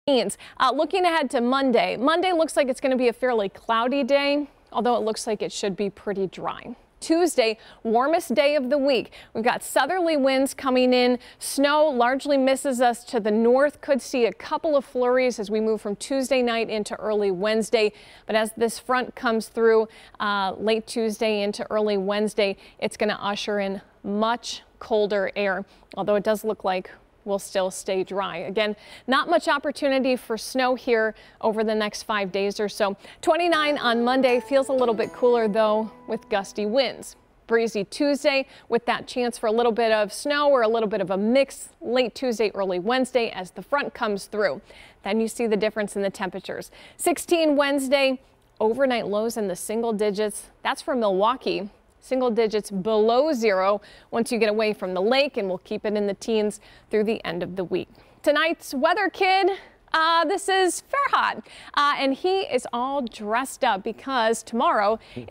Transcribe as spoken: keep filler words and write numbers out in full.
Uh, looking ahead to Monday, Monday looks like it's going to be a fairly cloudy day, although it looks like it should be pretty dry. Tuesday, warmest day of the week. We've got southerly winds coming in. Snow largely misses us to the north. Could see a couple of flurries as we move from Tuesday night into early Wednesday. But as this front comes through uh, late Tuesday into early Wednesday, it's going to usher in much colder air, although it does look like will still stay dry. Again, not much opportunity for snow here over the next five days or so. twenty-nine on Monday, feels a little bit cooler though with gusty winds. Breezy Tuesday with that chance for a little bit of snow or a little bit of a mix late Tuesday, early Wednesday as the front comes through. Then you see the difference in the temperatures. sixteen Wednesday, overnight lows in the single digits. That's for Milwaukee. Single digits below zero once you get away from the lake, and we'll keep it in the teens through the end of the week. Tonight's weather kid, uh, this is Farhad, uh, and he is all dressed up because tomorrow